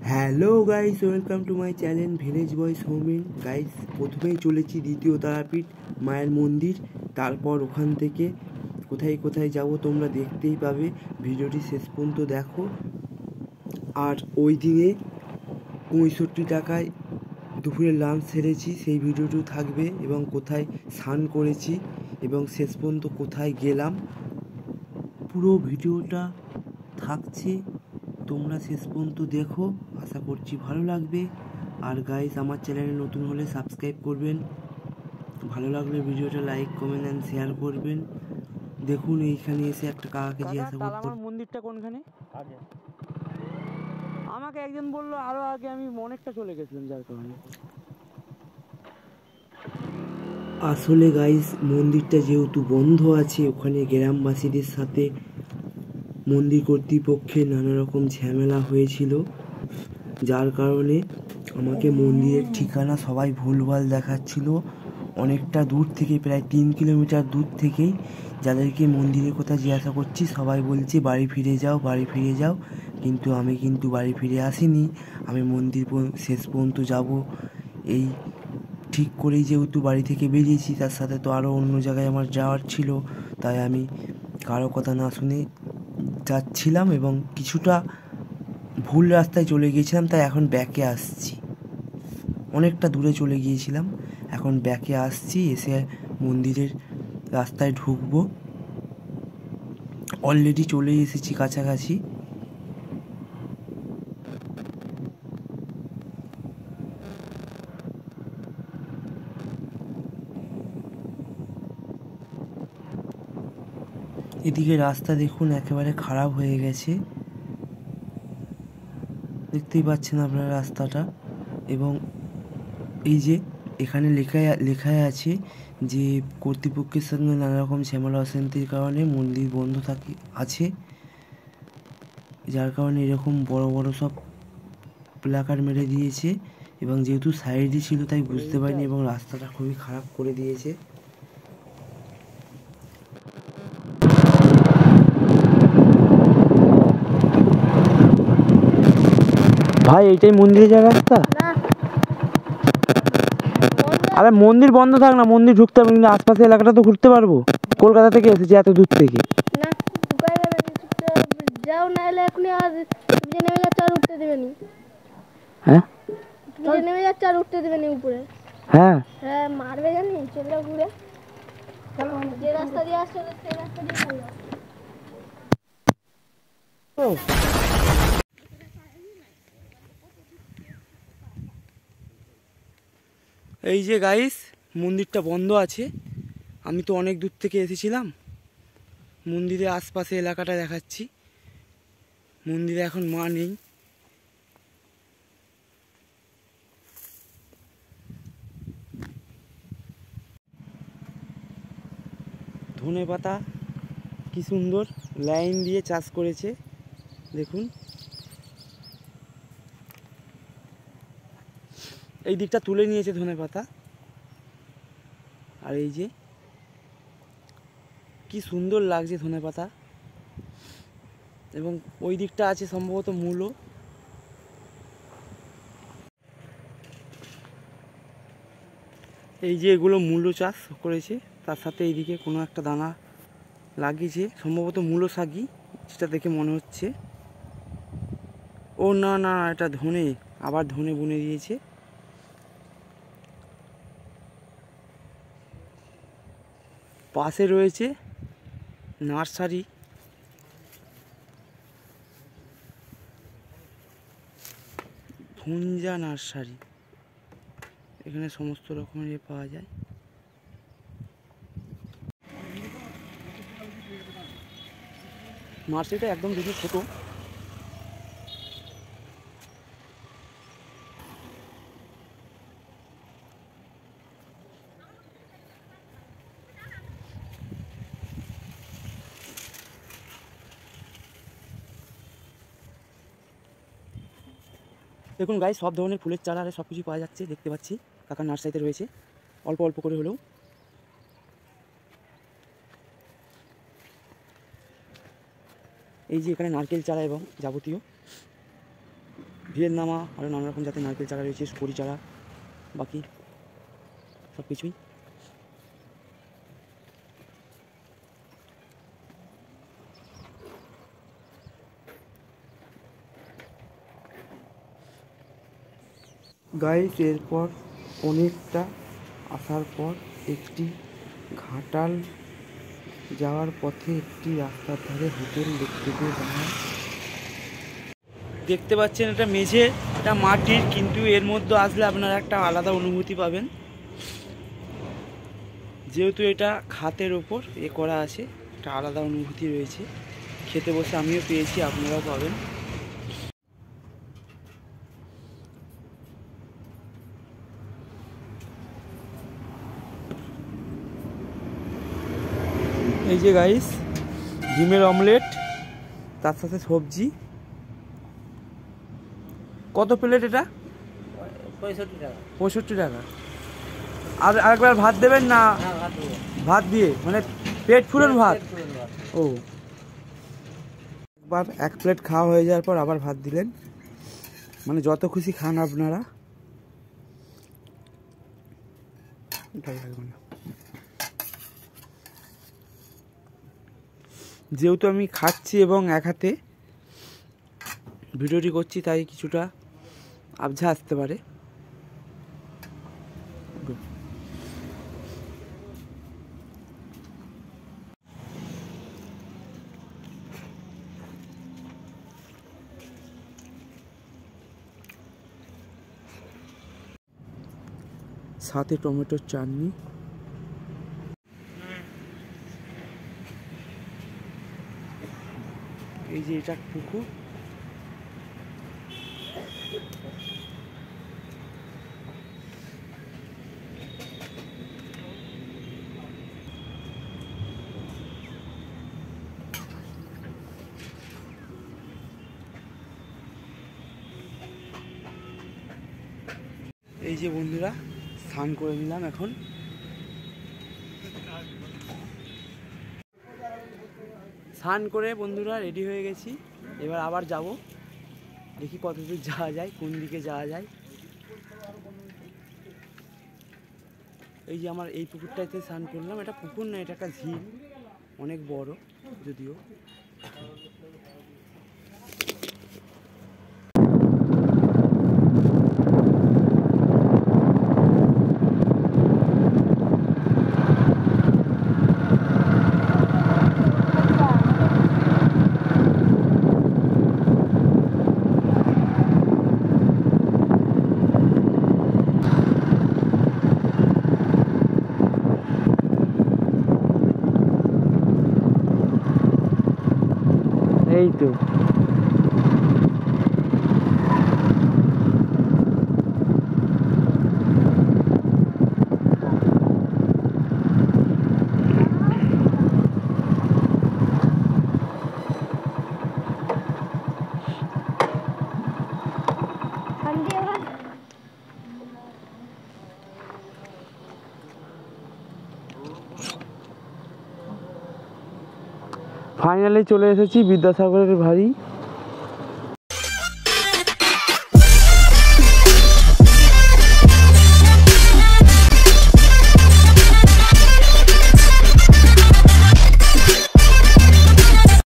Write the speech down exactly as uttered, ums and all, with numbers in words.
Hello guys, welcome to my channel village boys হোমিন। Guys, প্রথমেই চলেছি দ্বিতীয় তারাপীঠ মায়ের মন্দির। তারপর ওখান থেকে কোথায় কোথায় যাব তোমরা দেখতেই পাবে। ভিডিওটি শেষ পর্যন্ত দেখো। আর ওই দিনে পঁয়ষট্টি টাকায় দুপুরে লাঞ্চ সেরেছি, সেই ভিডিওটিও থাকবে, এবং কোথায় স্নান করেছি এবং শেষ পর্যন্ত কোথায় গেলাম পুরো ভিডিওটা থাকছে। তোমরা শেষ পর্যন্ত দেখো, আশা করছি ভালো লাগবে। আর গাইস, আমার চ্যানেলে নতুন হলে সাবস্ক্রাইব করবেন, ভালো লাগলে ভিডিওটা লাইক কমেন্ট অ্যান্ড শেয়ার করবেন। দেখুন, এইখানে এসে একটা কাকাকে জিজ্ঞাসা করতে, আমার মন্দিরটা কোনখানে আগে আমাকে একজন বললো আরো আগে, আমি অনেকটা চলে গেছিলাম যার কারণে। আসলে গাইস, মন্দিরটা যেহেতু বন্ধ আছে, ওখানে গ্রামবাসীদের সাথে মন্দির কর্তৃপক্ষের নানা রকম ঝামেলা হয়েছিল, যার কারণে আমাকে মন্দিরের ঠিকানা সবাই ভুলভাল দেখাচ্ছিল। অনেকটা দূর থেকে, প্রায় তিন কিলোমিটার দূর থেকেই যাদেরকে মন্দিরের কথা জিজ্ঞাসা করছি সবাই বলছে বাড়ি ফিরে যাও, বাড়ি ফিরে যাও। কিন্তু আমি কিন্তু বাড়ি ফিরে আসিনি। আমি মন্দির শেষ পর্যন্ত যাব এই ঠিক করেই যেহেতু বাড়ি থেকে বেরিয়েছি, তার সাথে তো আরও অন্য জায়গায় আমার যাওয়ার ছিল, তাই আমি কারো কথা না শুনে যাচ্ছিলাম এবং কিছুটা ভুল রাস্তায় চলে গিয়েছিলাম। তাই এখন ব্যাকে আসছি, অনেকটা দূরে চলে গিয়েছিলাম, এখন ব্যাকে আসছি। এসে মন্দিরের রাস্তায় ঢুকবো, অলরেডি চলে এসেছি কাছাকাছি। এদিকে রাস্তা দেখুন, একেবারে খারাপ হয়ে গেছে, দেখতেই পাচ্ছেন আপনারা রাস্তাটা। এবং এই যে এখানে লেখা লেখাই আছে যে কর্তৃপক্ষের সঙ্গে নানা রকম ঝামেলা অশান্তির কারণে মন্দির বন্ধ থাকে আছে, যার কারণে এরকম বড় বড় সব প্লাকার্ড মেরে দিয়েছে। এবং যেহেতু সাইডে ছিল তাই বুঝতে পারিনি, এবং রাস্তাটা খুবই খারাপ করে দিয়েছে। ভাই, এইটাই মন্দিরে যাওয়ার রাস্তা? আরে মন্দির বন্ধ থাক না, মন্দির ঢুকতে পারবো, কিন্তু আশপাশে এলাকাটা তো ঘুরতে পারবো। কলকাতা থেকে এসেছি এত দূর থেকে। না, যাও, না এলে এখনই আর যে নেমে যাচ্ছে আর উঠতে দেবেনি। হ্যাঁ, যে নেমে যাচ্ছে আর উঠতে দেবেনি উপরে। হ্যাঁ হ্যাঁ, মারবে জানি, চলে যাও ঘুরে। যে রাস্তা দিয়ে আসছে সেই রাস্তা দিয়ে চলে যাও। এই যে গাইস, মন্দিরটা বন্ধ আছে। আমি তো অনেক দূর থেকে এসেছিলাম, মন্দিরের আশপাশে এলাকাটা দেখাচ্ছি। মন্দিরে এখন মা নেই। ধনে পাতা কি সুন্দর লাইন দিয়ে চাষ করেছে, দেখুন। এই দিকটা তুলে নিয়েছে ধনে পাতা। আর এই যে কি সুন্দর লাগছে ধনে পাতা। এবং ওই দিকটা আছে সম্ভবত মূলো। এই যে এগুলো মূলো চাষ করেছে, তার সাথে এইদিকে কোনো একটা দানা লাগিয়েছে, সম্ভবত মূলো শাকই, যেটা দেখে মনে হচ্ছে। ও না না, এটা ধনে, আবার ধনে বুনে দিয়েছে। পাশে রয়েছে নার্সারি। ভুঞ্জা নার্সারি, এখানে সমস্ত রকমের এ পাওয়া যায়। নার্সারিটা একদম দেখি ছোট। দেখুন গাইস, সব ধরনের ফুলের চারা আর সব কিছু পাওয়া যাচ্ছে, দেখতে পাচ্ছি কাকার নার্সারিতে রয়েছে, অল্প অল্প করে হলেও। এই যে এখানে নারকেল চারা এবং যাবতীয় ভিয়েতনামা আরও নানা রকম জাতের নারকেল চারা রয়েছে, সুপারি চারা, বাকি সব কিছুই। গাইস এরপর অনেকটা আসার পর একটি ঘাটাল যাওয়ার পথে একটি রাস্তার ধারে হোটেল দেখতে পেয়ে আমরা দেখতে পাচ্ছেন এটা মেঝে, এটা মাটির, কিন্তু এর মধ্যে আসলে আপনারা একটা আলাদা অনুভূতি পাবেন, যেহেতু এটা খাতের ওপর এ করা আছে, একটা আলাদা অনুভূতি রয়েছে। খেতে বসে আমিও পেয়েছি, আপনারাও পাবেন। এই যে গাইস ডিমের অমলেট, তার সাথে সবজি। কত প্লেট এটা? পঁয়ষট্টি টাকা। পঁয়ষট্টি টাকা। আর আরেকবার ভাত দেবেন না? ভাত দিয়ে মানে পেট ফুরন ভাত? ও, একবার এক প্লেট খাওয়া হয়ে যাওয়ার পর আবার ভাত দিলেন, মানে যত খুশি খান আপনারা। যেহেতু আমি খাচ্ছি এবং এক হাতে ভিডিওটি করছি, তাই কিছুটা আবঝা আসতে পারে। সাথে টমেটোর চাটনি। এই যে এটা পুকুর, এই যে বন্ধুরা স্নান করে নিলাম, এখন স্নান করে বন্ধুরা রেডি হয়ে গেছি। এবার আবার যাব, দেখি কত দূর যাওয়া যায়, কোন দিকে যাওয়া যায়। এই যে আমার এই পুকুরটাতে স্নান করলাম, এটা পুকুর না, এটা একটা ঝিল, অনেক বড় যদিও। এই তো ফাইনালি চলে এসেছি বিদ্যাসাগরের বাড়ি।